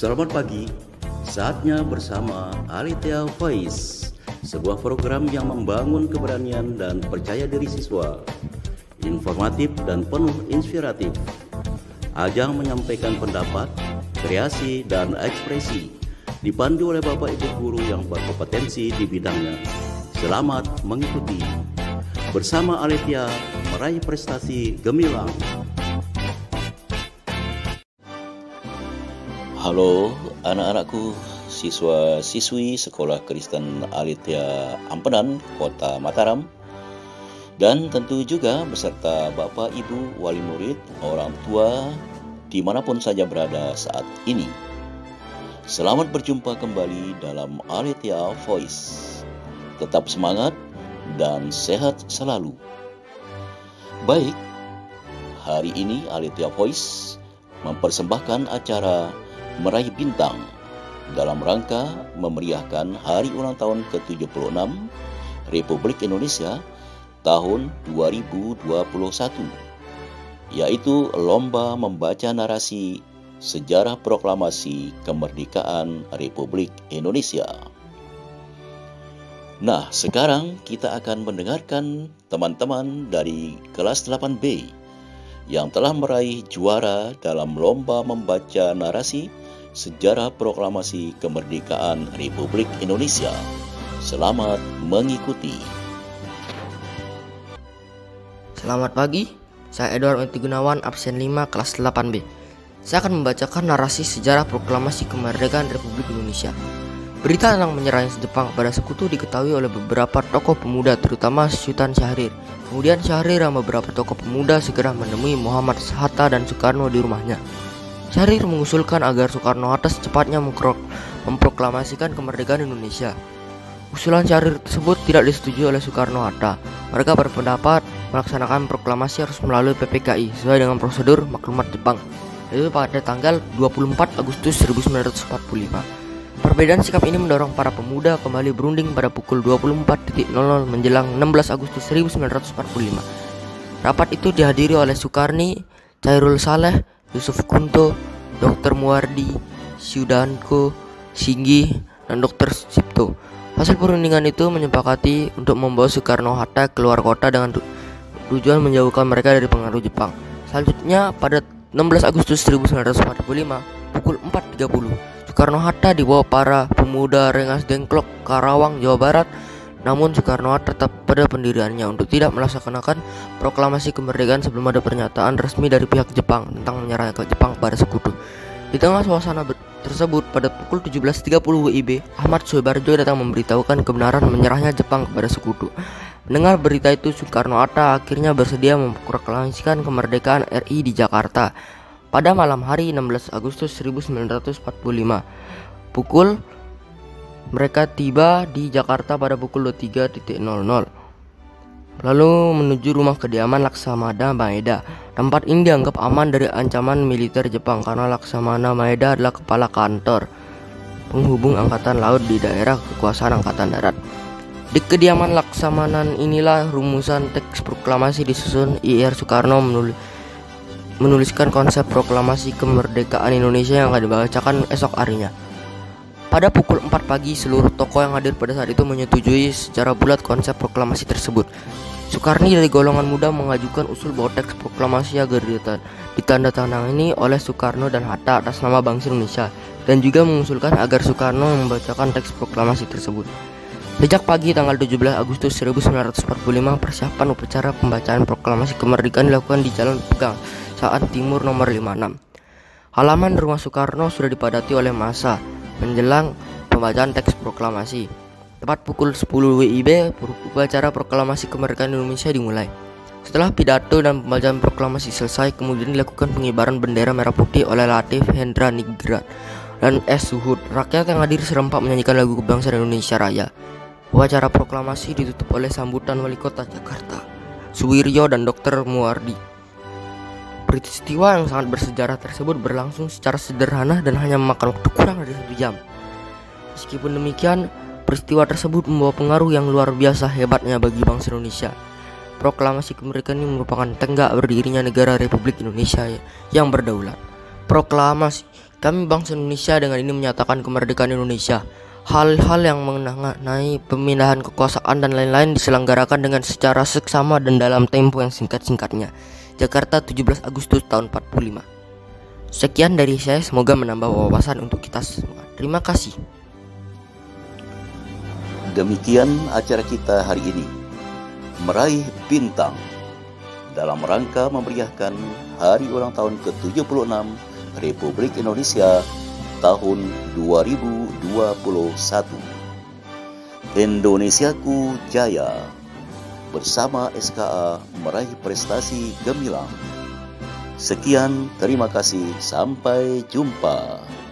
Selamat pagi, saatnya bersama Alethea Voice, sebuah program yang membangun keberanian dan percaya diri siswa, informatif dan penuh inspiratif. Ajang menyampaikan pendapat, kreasi, dan ekspresi, dipandu oleh Bapak Ibu Guru yang berkompetensi di bidangnya. Selamat mengikuti. Bersama Alethea, meraih prestasi gemilang. Halo anak-anakku, siswa-siswi Sekolah Kristen Alethea Ampenan, Kota Mataram, dan tentu juga beserta Bapak Ibu wali murid, orang tua, dimanapun saja berada saat ini. Selamat berjumpa kembali dalam Alethea Voice. Tetap semangat dan sehat selalu. Baik, hari ini Alethea Voice mempersembahkan acara Meraih Bintang dalam rangka memeriahkan hari ulang tahun ke-76 Republik Indonesia tahun 2021, yaitu lomba membaca narasi sejarah proklamasi kemerdekaan Republik Indonesia. Nah, sekarang kita akan mendengarkan teman-teman dari kelas 8B yang telah meraih juara dalam lomba membaca narasi sejarah proklamasi kemerdekaan Republik Indonesia. Selamat mengikuti. Selamat pagi, saya Edward Meti Gunawan, absen 5 kelas 8B. Saya akan membacakan narasi sejarah proklamasi kemerdekaan Republik Indonesia. Berita tentang menyerahnya Jepang pada sekutu diketahui oleh beberapa tokoh pemuda, terutama Sultan Syahrir. Kemudian Syahrir dan beberapa tokoh pemuda segera menemui Muhammad Hatta dan Soekarno di rumahnya. Syahrir mengusulkan agar Soekarno-Hatta secepatnya memproklamasikan kemerdekaan Indonesia. Usulan Syahrir tersebut tidak disetujui oleh Soekarno-Hatta. Mereka berpendapat melaksanakan proklamasi harus melalui PPKI sesuai dengan prosedur maklumat Jepang, yaitu pada tanggal 24 Agustus 1945. Perbedaan sikap ini mendorong para pemuda kembali berunding pada pukul 24.00 menjelang 16 Agustus 1945. Rapat itu dihadiri oleh Soekarni, Chairul Saleh, Yusuf Kunto, Dr. Muwardi, Sudanko, Singgi, dan Dr. Cipto. Hasil perundingan itu menyepakati untuk membawa Soekarno-Hatta keluar kota dengan tujuan menjauhkan mereka dari pengaruh Jepang. Selanjutnya, pada 16 Agustus 1945, pukul 4.30, Soekarno-Hatta dibawa para pemuda Rengas Dengklok, Karawang, Jawa Barat. Namun Soekarno-Hatta tetap pada pendiriannya untuk tidak melaksanakan proklamasi kemerdekaan sebelum ada pernyataan resmi dari pihak Jepang tentang menyerahnya ke Jepang pada sekutu. Di tengah suasana tersebut, pada pukul 17.30 WIB, Ahmad Soebarjo datang memberitahukan kebenaran menyerahnya Jepang kepada sekutu. Mendengar berita itu, Soekarno-Hatta akhirnya bersedia memproklamasikan kemerdekaan RI di Jakarta pada malam hari 16 Agustus 1945. Mereka tiba di Jakarta pada pukul 23.00, lalu menuju rumah kediaman Laksamana Maeda. Tempat ini dianggap aman dari ancaman militer Jepang karena Laksamana Maeda adalah kepala kantor penghubung angkatan laut di daerah kekuasaan angkatan darat. Di kediaman Laksamana inilah rumusan teks proklamasi disusun. Ir Soekarno menuliskan konsep proklamasi kemerdekaan Indonesia yang akan dibacakan esok harinya. Pada pukul 4 pagi, seluruh tokoh yang hadir pada saat itu menyetujui secara bulat konsep proklamasi tersebut. Soekarni dari golongan muda mengajukan usul bahwa teks proklamasi agar ditandatangani oleh Soekarno dan Hatta atas nama bangsa Indonesia, dan juga mengusulkan agar Soekarno membacakan teks proklamasi tersebut. Sejak pagi tanggal 17 Agustus 1945, persiapan upacara pembacaan proklamasi kemerdekaan dilakukan di Jalan Pegang Saat Timur nomor 56. Halaman rumah Soekarno sudah dipadati oleh massa menjelang pembacaan teks proklamasi. Tepat pukul 10 WIB, upacara proklamasi kemerdekaan Indonesia dimulai. Setelah pidato dan pembacaan proklamasi selesai, kemudian dilakukan pengibaran bendera merah putih oleh Latif Hendra Ningrat dan S. Suhud. Rakyat yang hadir serempak menyanyikan lagu kebangsaan Indonesia Raya. Upacara proklamasi ditutup oleh sambutan Wali Kota Jakarta, Suwiryo dan Dr. Muwardi. Peristiwa yang sangat bersejarah tersebut berlangsung secara sederhana dan hanya memakan waktu kurang dari 1 jam. Meskipun demikian, peristiwa tersebut membawa pengaruh yang luar biasa hebatnya bagi bangsa Indonesia. Proklamasi kemerdekaan ini merupakan tenggak berdirinya negara Republik Indonesia yang berdaulat. Proklamasi Kami bangsa Indonesia dengan ini menyatakan kemerdekaan Indonesia. Hal-hal yang mengenai pemindahan kekuasaan dan lain-lain diselenggarakan dengan secara seksama dan dalam tempo yang singkat-singkatnya. Jakarta, 17 Agustus tahun 45. Sekian dari saya, semoga menambah wawasan untuk kita semua. Terima kasih. Demikian acara kita hari ini, Meraih Bintang, dalam rangka memeriahkan hari ulang tahun ke-76 Republik Indonesia tahun 2021. Indonesiaku Jaya, bersama SKA meraih prestasi gemilang. Sekian, terima kasih, sampai jumpa.